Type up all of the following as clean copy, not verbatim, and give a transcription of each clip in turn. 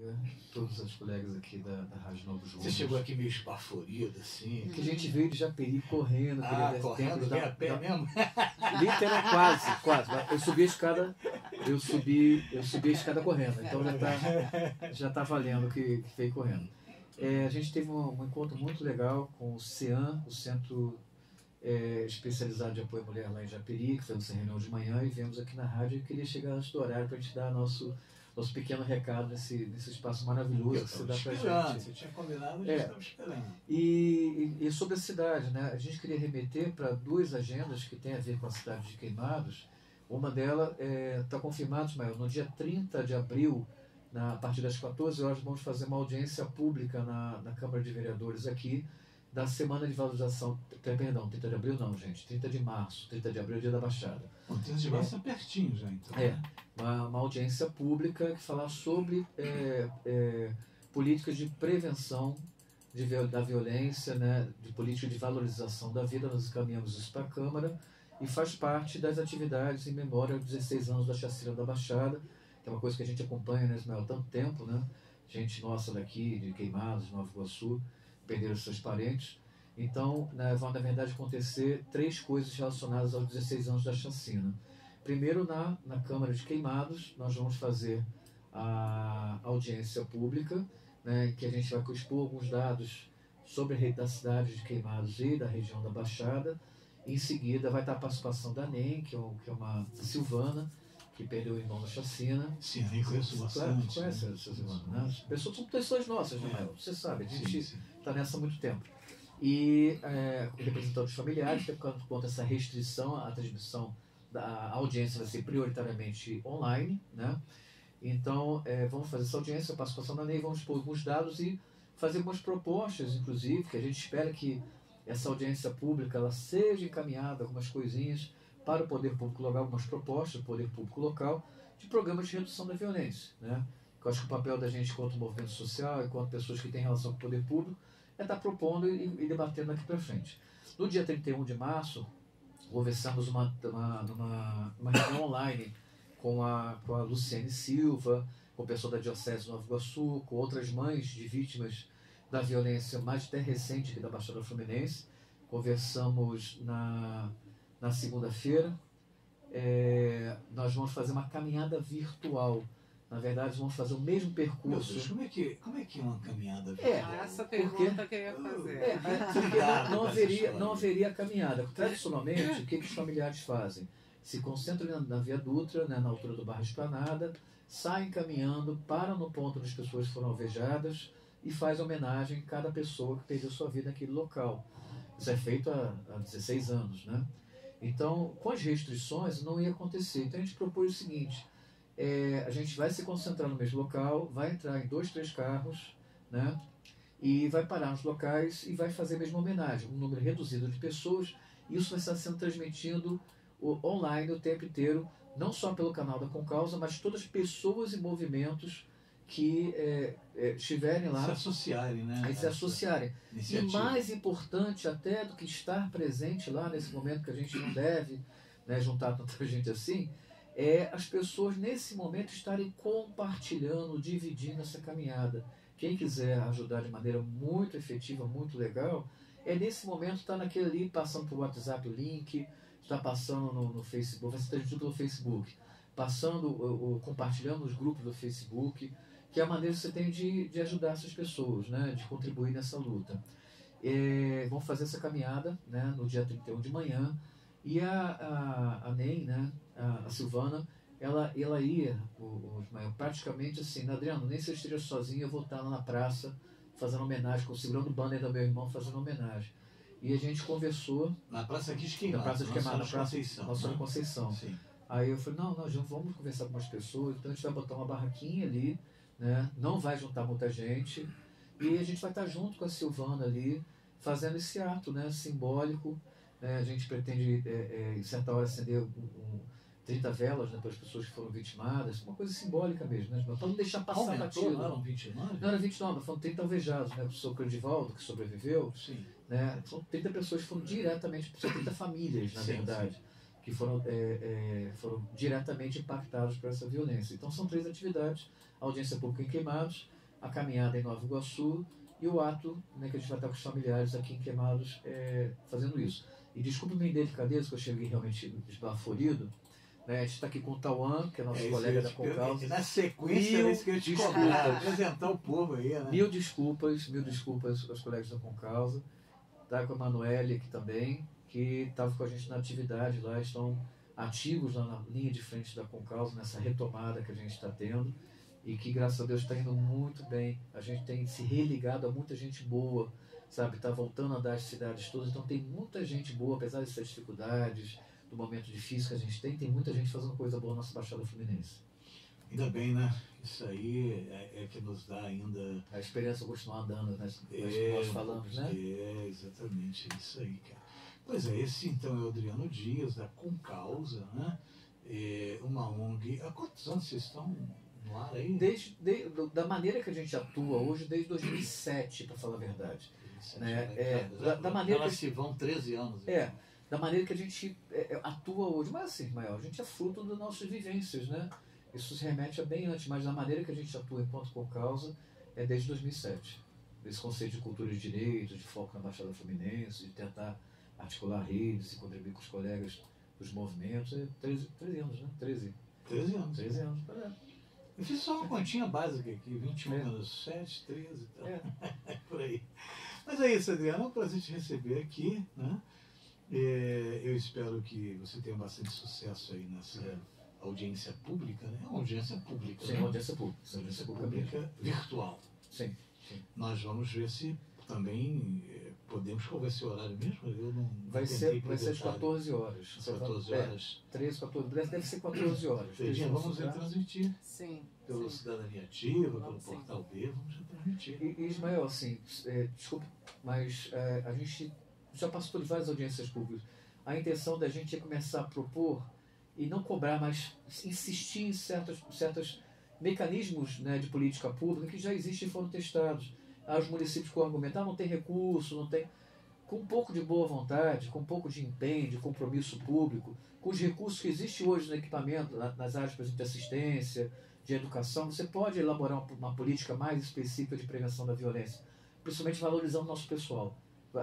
todos os colegas aqui da Rádio Novo João. Você chegou aqui meio esbaforido, assim. Que a gente veio de Japeri correndo. Correndo bem a pé mesmo? Literalmente, quase. Eu subi a escada correndo, então já tá valendo que veio correndo. A gente teve um encontro muito legal com o CEAM, o Centro Especializado de Apoio à Mulher lá em Japeri, que foi uma reunião de manhã, e viemos aqui na rádio e queria chegar antes do horário para a gente dar nosso pequeno recado nesse espaço maravilhoso que você dá para a gente. Você tinha combinado, a gente estava esperando. E sobre a cidade, né? A gente queria remeter para duas agendas que têm a ver com a cidade de Queimados. Uma delas está confirmada, Ismael, no dia 30 de abril, a partir das 14 horas, vamos fazer uma audiência pública na Câmara de Vereadores aqui, da Semana de Valorização, perdão, 30 de abril não, gente, 30 de março, 30 de abril é o Dia da Baixada. O 30 de março está pertinho já, então. Uma audiência pública que falar sobre políticas de prevenção da violência, né, de política de valorização da vida. Nós encaminhamos isso para a Câmara e faz parte das atividades em memória aos 16 anos da chacina da Baixada, que é uma coisa que a gente acompanha, né, Ismael, há tanto tempo, né? Gente nossa daqui, de Queimados, de Nova Iguaçu, perderam seus parentes. Então, vão, na verdade, acontecer 3 coisas relacionadas aos 16 anos da chacina. Primeiro, na Câmara de Queimados, nós vamos fazer a audiência pública, né, que a gente vai expor alguns dados sobre a rede da cidade de Queimados e da região da Baixada. Em seguida, vai estar a participação da NEM, que é uma Silvana, que perdeu o irmão na chacina. Sim, eu conheço bastante. Conhece a Silvana, né? As pessoas são pessoas nossas, né, você sabe, a gente está nessa há muito tempo. E representantes familiares, por conta dessa restrição, a transmissão da audiência vai ser prioritariamente online, né? Então, vamos fazer essa audiência, a participação da NEM, vamos expor alguns dados e fazer algumas propostas, inclusive, que a gente espera que essa audiência pública ela seja encaminhada, algumas coisinhas, para o poder público local, algumas propostas do poder público local, de programas de redução da violência, né? Eu acho que o papel da gente, enquanto movimento social, enquanto pessoas que têm relação com o poder público, é estar propondo e debatendo daqui para frente. No dia 31 de março, conversamos uma reunião online com a Luciane Silva, com o pessoal da Diocese de Nova Iguaçu, com outras mães de vítimas da violência mais até recente aqui da Baixada Fluminense. Conversamos na segunda-feira. Nós vamos fazer uma caminhada virtual. Na verdade, vamos fazer o mesmo percurso. Deus, como é que é uma caminhada virtual? Essa pergunta que eu ia fazer. Porque não haveria caminhada. Tradicionalmente, o que os familiares fazem? Se concentram na Via Dutra, né, na altura do Bairro Esplanada, saem caminhando, param no ponto onde as pessoas foram alvejadas e faz homenagem a cada pessoa que perdeu sua vida naquele local. Isso é feito há 16 anos, né? Então, com as restrições, não ia acontecer. Então, a gente propôs o seguinte: a gente vai se concentrar no mesmo local, vai entrar em 2, 3 carros, né? E vai parar nos locais e vai fazer a mesma homenagem. Um número reduzido de pessoas. Isso vai estar sendo transmitido online o tempo inteiro, não só pelo canal da Concausa, mas todas as pessoas e movimentos que estiverem lá. Se associarem, né? Se associarem. E mais importante até do que estar presente lá nesse momento que a gente não deve, né, juntar tanta gente assim, as pessoas nesse momento estarem compartilhando, dividindo essa caminhada. Quem quiser ajudar de maneira muito efetiva, muito legal, nesse momento estar naquele ali, passando por WhatsApp o link, está passando no Facebook, vai ser transmitido pelo Facebook, compartilhando os grupos do Facebook, que é a maneira que você tem de ajudar essas pessoas, né, de contribuir nessa luta. Vamos fazer essa caminhada, né, no dia 31 de manhã, e a NEM, né, a Silvana, ela ia, praticamente assim, Adriano, nem se eu esteja sozinho, eu vou estar lá na praça, fazendo homenagem, segurando o banner do meu irmão, fazendo homenagem. E a gente conversou... Na Praça aqui de Queimados. Na Praça de Queimados, na Praça Conceição. Nossa Senhora Conceição. Sim. Aí eu falei, não, vamos conversar com umas pessoas, então a gente vai botar uma barraquinha ali, né? Não vai juntar muita gente, e a gente vai estar junto com a Silvana ali, fazendo esse ato, né, simbólico. A gente pretende, em certa hora, acender 30 velas, né, para as pessoas que foram vitimadas, uma coisa simbólica mesmo, né, para não deixar passar batido. Não eram 29? Não, era 29, foram 30 alvejados, né, o professor Credivaldo, que sobreviveu. Sim. Né, são 30 pessoas que foram diretamente, são 30 famílias, na verdade, que foram diretamente impactados por essa violência. Então são 3 atividades: a audiência pública em Queimados, a caminhada em Nova Iguaçu e o ato, né, que a gente vai estar com os familiares aqui em Queimados fazendo isso. E desculpe minha indelicadeza, que eu cheguei realmente esbaforido, né? A gente está aqui com o Tauan, que é nosso colega da Concausa. Na sequência, é isso que eu te cobrar, apresentar o povo aí, né? Mil desculpas aos colegas da Concausa. Está com a Manoeli aqui também, que estava com a gente na atividade lá, estão ativos lá na linha de frente da Concausa, nessa retomada que a gente está tendo, e que, graças a Deus, está indo muito bem. A gente tem se religado a muita gente boa, sabe? Está voltando a dar as cidades todas, então tem muita gente boa, apesar dessas dificuldades, do momento difícil que a gente tem muita gente fazendo coisa boa na nossa Baixada Fluminense. Ainda bem, né? Isso aí é que nos dá ainda... A experiência continuar andando, né? Nós falamos, né? Exatamente, é isso aí, cara. Pois é, esse então é o Adriano Dias, da Concausa, né? Uma ONG. Há quantos anos vocês estão no ar aí? Da maneira que a gente atua hoje, desde 2007, para falar a verdade. Da maneira que vão 13 anos. Da maneira que a gente atua hoje. Mas assim, Maior, a gente é fruto das nossas vivências, né? Isso se remete a bem antes, mas da maneira que a gente atua enquanto Concausa é desde 2007. Esse conceito de cultura de direito, de foco na Baixada Fluminense, de tentar articular redes e contribuir com os colegas dos movimentos. 13 anos, né? 13 anos. 13 anos, Eu fiz só uma continha básica aqui, 21 menos 7, 13 e tal. Por aí. Mas é isso, Adriano, é um prazer te receber aqui, né? Eu espero que você tenha bastante sucesso aí nessa audiência pública, né? É uma audiência pública. Sim, né? Audiência pública virtual. Sim. Nós vamos ver se também podemos, qual vai ser o horário mesmo? Eu não vai ser às 14 horas. Às 14 horas? 13, 14, deve ser 14 horas. Vamos retransmitir. Sim. Pelo Cidadania Ativa, pelo Portal B, vamos retransmitir. E Ismael, assim, desculpe, mas a gente já passou por várias audiências públicas. A intenção da gente é começar a propor e não cobrar, mas insistir em certos mecanismos, né, de política pública que já existem e foram testados. Os municípios com argumentar não tem recurso, não tem... Com um pouco de boa vontade, com um pouco de empenho, de compromisso público, com os recursos que existem hoje no equipamento, nas áreas, por exemplo, de assistência, de educação, você pode elaborar uma política mais específica de prevenção da violência, principalmente valorizando o nosso pessoal.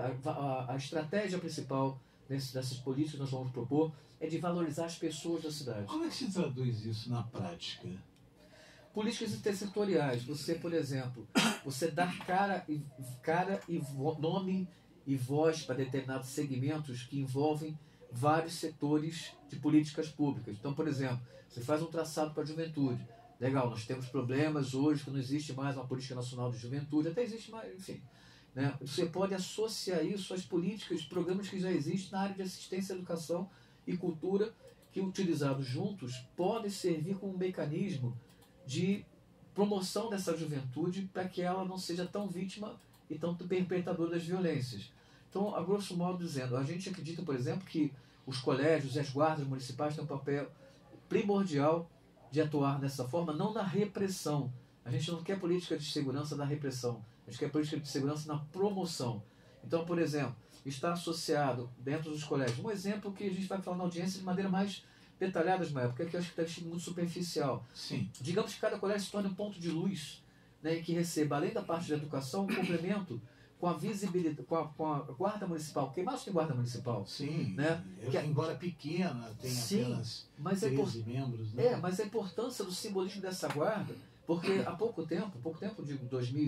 A estratégia principal dessas políticas que nós vamos propor é de valorizar as pessoas da cidade. Como é que se traduz isso na prática? Políticas intersetoriais. Você, por exemplo, você dá cara e nome e voz para determinados segmentos que envolvem vários setores de políticas públicas. Então, por exemplo, você faz um traçado para a juventude. Legal, nós temos problemas hoje que não existe mais uma política nacional de juventude, até existe mais, enfim. Né? Você pode associar isso às políticas, programas que já existem na área de assistência, educação e cultura, que utilizados juntos podem servir como um mecanismo de promoção dessa juventude para que ela não seja tão vítima e tão perpetradora das violências. Então, a grosso modo dizendo, a gente acredita, por exemplo, que os colégios e as guardas municipais têm um papel primordial de atuar dessa forma, não na repressão. A gente não quer política de segurança da repressão, a gente quer política de segurança na promoção. Então, por exemplo, está associado dentro dos colégios, um exemplo que a gente vai falar na audiência de maneira mais detalhada, Ismael, porque aqui eu acho que está muito superficial. Sim. Digamos que cada colégio se torne um ponto de luz, né, e que receba, além da parte da educação, um complemento com a visibilidade, com a guarda municipal. Quem mais tem guarda municipal? Sim, né? Embora pequena, tem apenas 13 membros. Né? Mas a importância do simbolismo dessa guarda, porque há pouco tempo, digo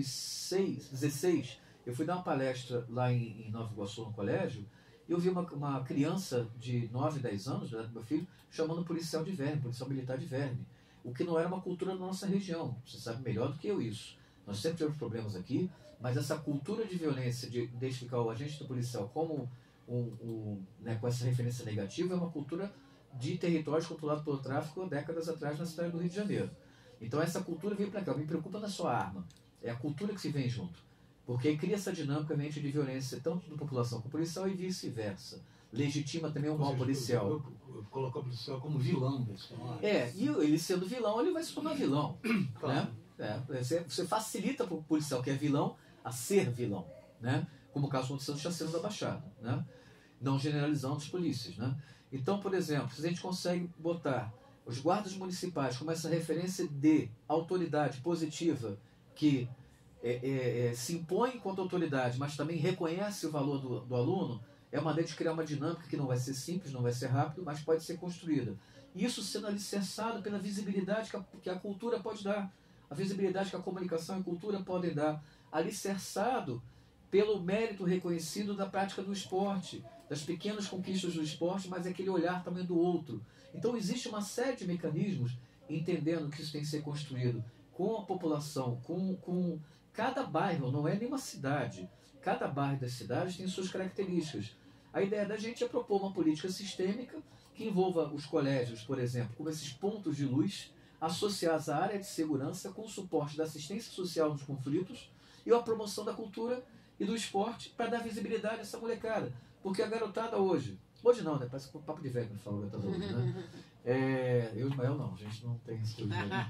2016, eu fui dar uma palestra lá em Nova Iguaçu, no colégio, e eu vi uma criança de 9, 10 anos, né, meu filho, chamando o policial de verme, policial militar de verme, o que não era uma cultura da nossa região. Você sabe melhor do que eu isso. Nós sempre tivemos problemas aqui, mas essa cultura de violência, de identificar o agente do policial como né, com essa referência negativa, é uma cultura de territórios controlados pelo tráfico há décadas atrás na cidade do Rio de Janeiro. Então essa cultura veio para cá. Me preocupa na sua arma. É a cultura que se vem junto. Porque aí cria essa dinâmica de violência tanto da população com o policial e vice-versa. Legitima também o mal policial. Colocar o policial como vilão da história. E ele sendo vilão, ele vai se tornar vilão. Claro. Né? Você facilita para o policial que é vilão a ser vilão. Né? Como o caso aconteceu no Chaceiro da Baixada. Né? Não generalizando os polícias. Né? Então, por exemplo, se a gente consegue botar os guardas municipais como essa referência de autoridade positiva que se impõe enquanto autoridade, mas também reconhece o valor do aluno, é uma maneira de criar uma dinâmica que não vai ser simples, não vai ser rápido, mas pode ser construída. Isso sendo alicerçado pela visibilidade que a cultura pode dar, a visibilidade que a comunicação e a cultura podem dar, alicerçado pelo mérito reconhecido da prática do esporte, das pequenas conquistas do esporte, mas aquele olhar também do outro. Então existe uma série de mecanismos, entendendo que isso tem que ser construído com a população, com cada bairro, não é nenhuma cidade. Cada bairro das cidades tem suas características. A ideia da gente é propor uma política sistêmica que envolva os colégios, por exemplo, como esses pontos de luz associados à área de segurança com o suporte da assistência social nos conflitos e a promoção da cultura e do esporte para dar visibilidade a essa molecada. Porque a garotada hoje não, né? Parece que o papo de velho que fala garotada hoje, né? Eu e Ismael não, a gente não tem esse coisa, né?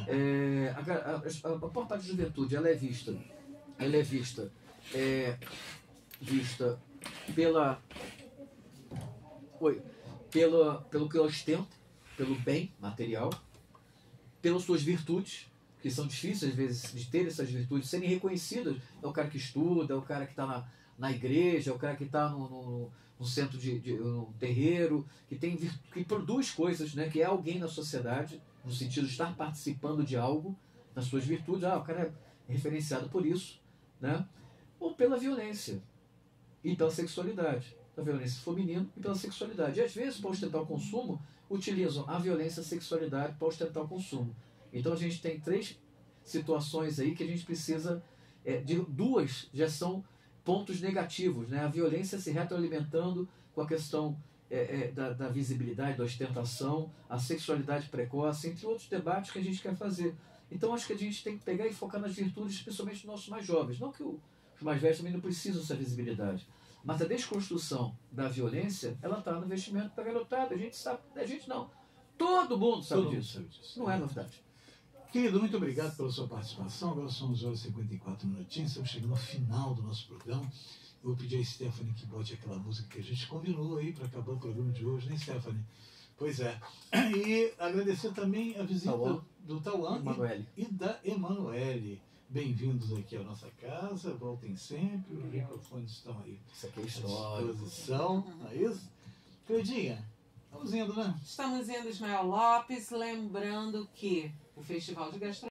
A porta de juventude, ela é vista pelo que ela ostenta, pelo bem material, pelas suas virtudes, que são difíceis às vezes de ter essas virtudes, serem reconhecidas. É o cara que estuda, é o cara que está na igreja, é o cara que está no centro no terreiro, que produz coisas, né, que é alguém na sociedade, no sentido de estar participando de algo, nas suas virtudes. O cara é referenciado por isso, né? Ou pela violência e pela sexualidade, da violência feminina e pela sexualidade. E às vezes, para ostentar o consumo, utilizam a violência e a sexualidade para ostentar o consumo. Então a gente tem 3 situações aí que a gente precisa, duas já são pontos negativos, né? A violência se retroalimentando com a questão da visibilidade, da ostentação, a sexualidade precoce, entre outros debates que a gente quer fazer. Então acho que a gente tem que pegar e focar nas virtudes, especialmente dos nossos mais jovens. Não que os mais velhos também não precisam dessa visibilidade, mas a desconstrução da violência, ela está no investimento da garotada. A gente sabe, a gente não. Todo mundo sabe disso. Não é novidade. Querido, muito obrigado pela sua participação. Agora são 11h54. Estamos chegando ao final do nosso programa. Eu vou pedir a Stephanie que bote aquela música que a gente combinou aí para acabar o programa de hoje, né, Stephanie? Pois é. E agradecer também a visita do Tauan e da Emanuele. Bem-vindos aqui à nossa casa. Voltem sempre. Os microfones estão aí Isso aqui é história. à disposição. Não é isso? Cleudinha, estamos indo, né? Estamos indo, Ismael Lopes. Lembrando que o Festival de Gastronomia